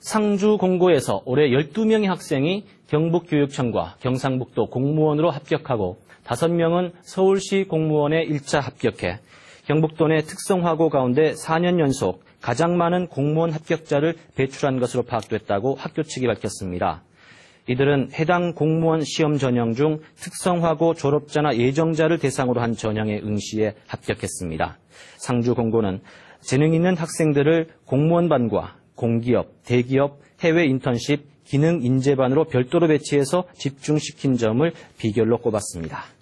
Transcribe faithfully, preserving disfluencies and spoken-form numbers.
상주 공고에서 올해 열두 명의 학생이 경북교육청과 경상북도 공무원으로 합격하고 다섯 명은 서울시 공무원에 일 차 합격해 경북도 내 특성화고 가운데 사 년 연속 가장 많은 공무원 합격자를 배출한 것으로 파악됐다고 학교 측이 밝혔습니다. 이들은 해당 공무원 시험 전형 중 특성화고 졸업자나 예정자를 대상으로 한 전형에 응시해 합격했습니다. 상주 공고는 재능 있는 학생들을 공무원반과 공기업, 대기업, 해외 인턴십, 기능 인재반으로 별도로 배치해서 집중시킨 점을 비결로 꼽았습니다.